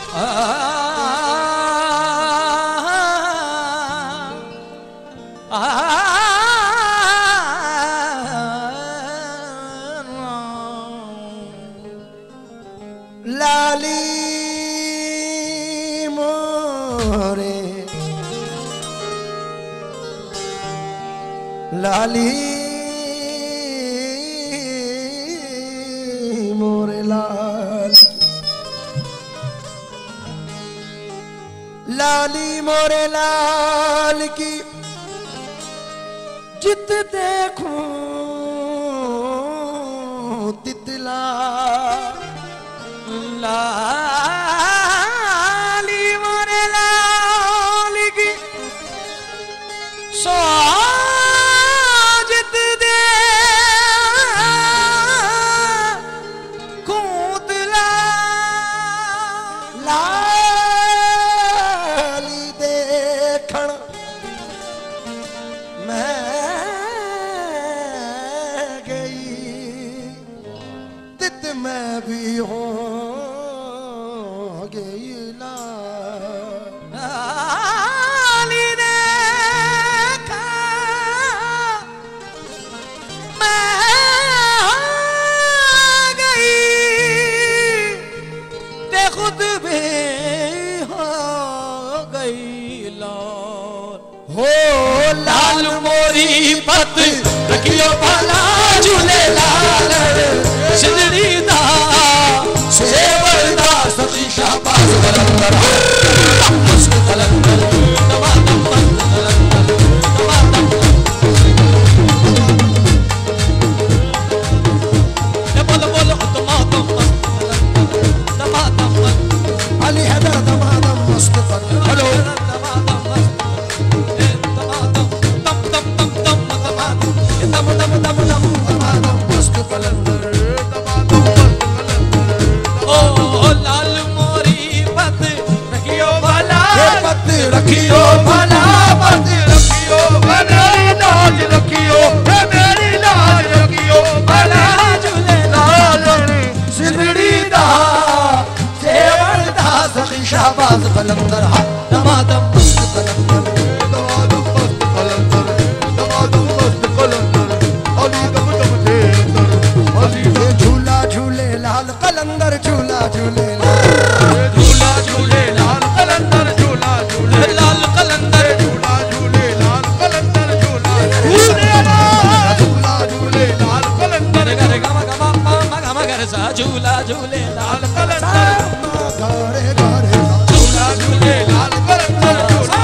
लाली मोरे लाली मोरे लाल लाली मोरे लाल की जित देखूं तितला लाली मोरे लाल की सोजत दे कूतला लाली देखण मैं गई तित मैं भी हूँ लाल मोरी पत रखियो भला झूले लाल सिंदड़ी दा सेवर दा सती शाबाश कलंदर मस्त कलंदर दमादम मस्त कलंदर दमादम ये बोलो दमादम मस्त दमादम अली हैदर दमादम मस्त हेलो रखियो भला पत रखियो भला लाज रखियो मेरी लाज रखियो भला झूले लाल सिंदड़ी दा सेवर दा सखी शाबाश कलंदर दमादम मस्त कलंदर दमादम मस्त कलंदर दमादम मस्त कलंदर अली दम दम दे अली झूला झूले लाल कलंदर झूला झूले झूला झूले लाल कलंदर झूला झूले लाल कलंदर झूला झूले लाल कलंदर झूला झूले झूला झूले लाल कलंदर गरे गमा गमा मा गमा गरे सा झूला झूले लाल कलंदर घरे घरे झूला झूले लाल कलंदर झूला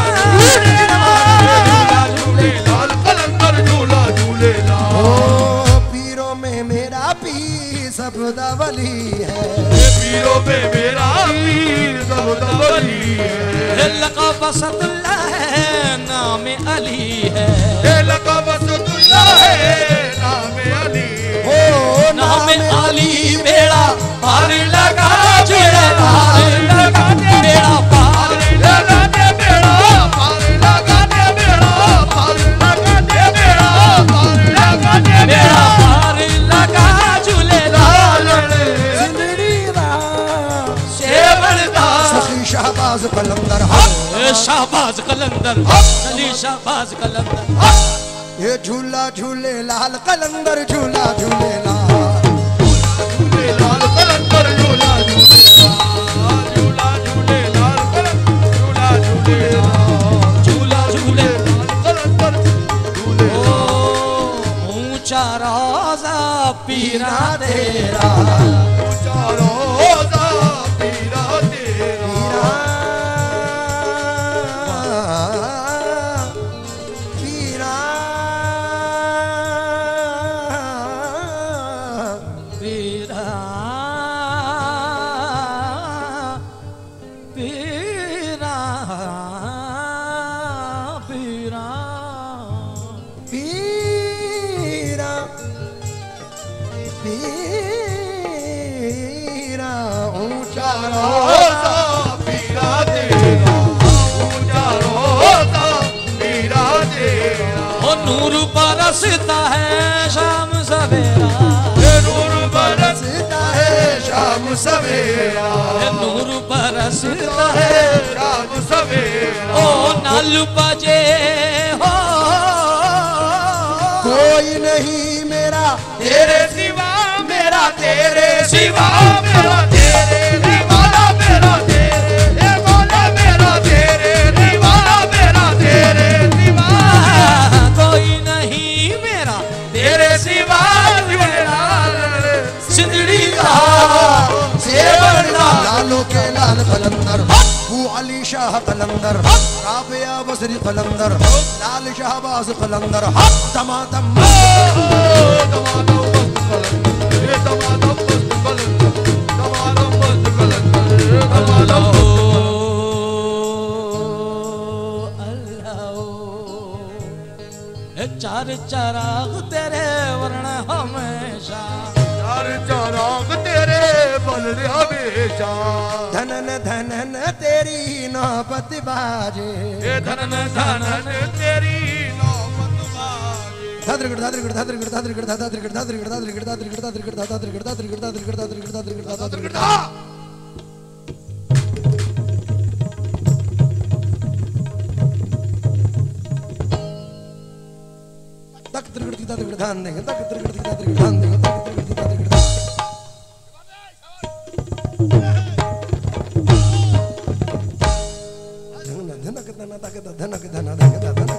झूले लाल कलंदर झूला झूले लाल ओ पीरों में मेरा पीर सबदा वली है पीरों में मेरा पीर सबदा वली है लक़ब असदुल्लाह है नाम अली है लक़ब असदुल्लाह है नाम अली ओ नाम अली बेड़ा पार लगा जुड़ा पार लगा बेड़ा पार लगा दे बेड़ा पार लगा दे बेड़ा पार लगा दे बेड़ा पार लगा दे बेड़ा पार लगा झूले लाल जिंदड़ी दा सेवर दा सखी शाहबाज कलंदर शाहबाज कलंदर अली शाहबाज कलंदर ये झूला झूले लाल कलंदर झूला झूले लाल झूले लाल कलंदर झूला झूले झूला झूले लाल कलंदर झूला झूले झूला झूले लाल कलंदर झूले ऊंचा रोज़ा पीरा तेरा ऊंचा रोज़ा पीरा तेरा नूर बरसता है शाम सवेरा, नूर बरसता है शाम सवेरा, नूर बरसता बरसता है शाम सवेरा। ओ नाल बजे हो कोई नहीं मेरा तेरे सिवा मेरा, तेरे सिवा मेरा, तेरे दीवाना मेरा, तेरे दीवाना मेरा, तेरे दीवाना मेरा, तेरे दीवाना कोई नहीं मेरा तेरे सिवा मेरा। सिंदड़ी सेवरदा लालो के लाल कलंदर वो अली शाह कलंदर राबिया बसरी कलंदर लाल शाहबाज कलंदर तमातम चार चराग तेरे वर्ण हमेशा, चार चराग तेरे बल हमेशा। धनन धनन तेरी नौबत बाजे धनन धनन तेरी नौबत बाजे। धाद्रिगड़ धाद्रिगड़ धाद्रिगड़ धाद्रिगड़ धाद्रिगड़ धाद्रिगड़ धाद्रिगड़ धाद्रिगड़ धाद्रिगड़ धाद्रिगड़ धाद्रिगड़ धाद्रिगड़ धाद्रिगड़ धाद्रिगड़ धाद्रिगड़ तक त्रिगड़ की धाद्रिगड़ ध्यान देंगे तक त्रिगड़ की धाद्रिगड़ ध्यान देंगे तक त्रिगड़ की धाद्रिगड़ धनक धना तक धनक धना धनक धनक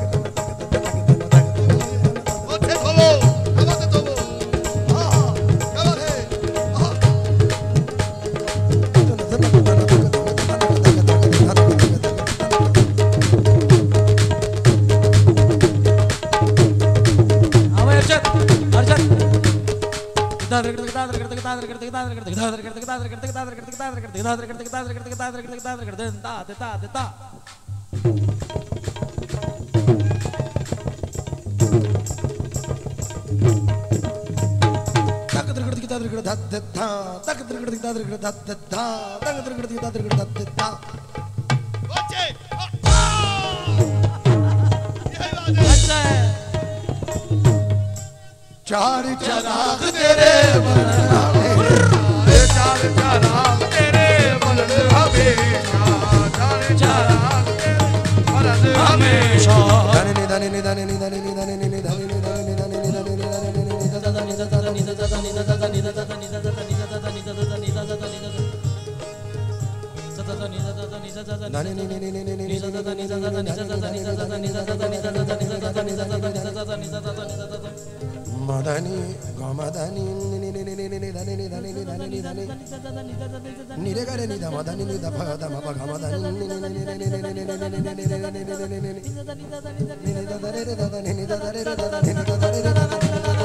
चार चराग तेरे चार चराग तेरे बल हमेशा। चार चराग तेरे बल हमेशा। धनी धनी धनी धनी धनी मदनी गमदनी निरे करे निदा मदनी निदा भगदा मप गमदनी निदा दरे रे दादा निदा दरे रे दादा निदा दरे रे दादा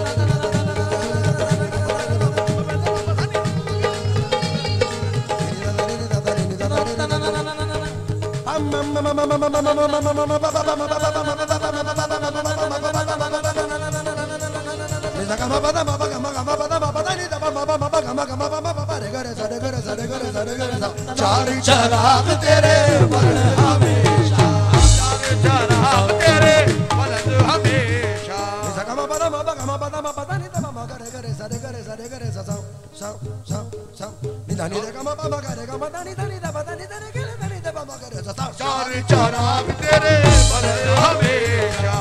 चार चराग तेरे बल हमेशा। चार चराग तेरे बल हमेशा। चार चराग तेरे बल हमेशा।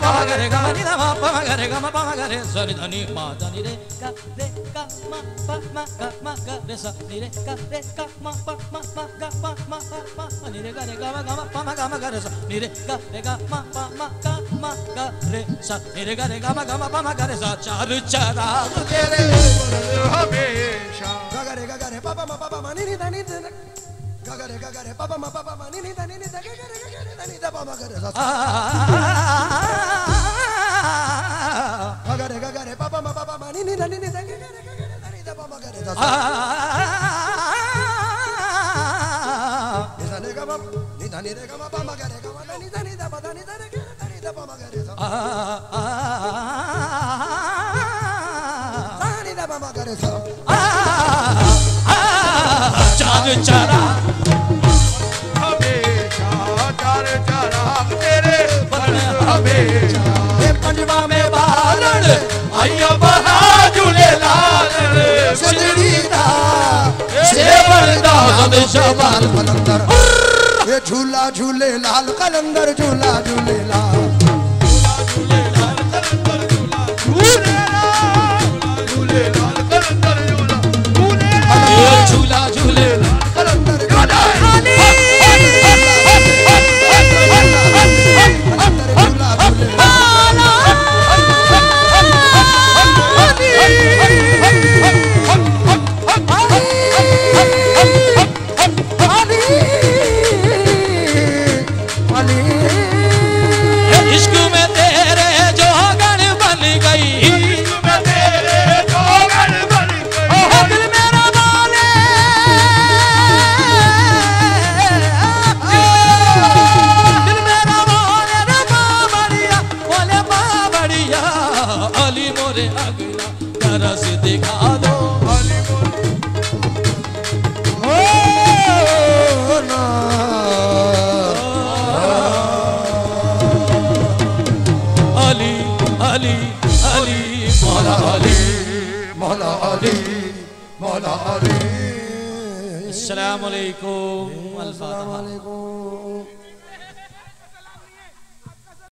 सरि धनी मा धनी रे का मा पा मा गा मा गा रे सा नि रे का मा पा मा गा मा नि रे गा मा पा मा गा रे सा नि रे गा मा पा मा गा रे सा नि रे गा मा पा मा गा रे सा। चार चराग तेरे बल हमेशा। गा रे पापा मा नि नि धनी गा रे पापा मा नि नि धनी नि गा रे धनी दा पा मा गा रे सा गा रे पापा मा नि नि धनी नि गा रे धनी दा पा मा गा रे सा नि गा मा नि धनी रे गा मा पा मा गा रे गा मा नि धनी दा पा धनी दा रे धनी दा पा मा गा रे सा धनी दा पा मा गा रे सा। चार चराग हमेशा। चार चराग तेरे बल हमेशा। पंजवा में बालन आइयो बहा झूले लाल सजड़ी दा सेवरदा नाम शहबाज कलंदर। ये झूला झूले लाल कलंदर झूला झूले लाल झूले लाल कलंदर झूला झूले लाल झूले लाल कलंदर झूला झूले लाल झूला झूले कलंदर इश्क में तेरे जो गण बन गई, इश्क में तेरे जो गण बन गई, दिल मेरा बोले, दिल मेरा बोले रे बाबड़िया, बोले बाबड़िया, अली मोरे अगला जरा से दिखा दो। अली अली अली मौला अली मौला अली मौला अली। अस्सलाम वालेकुम। अस्सलाम वालेकुम।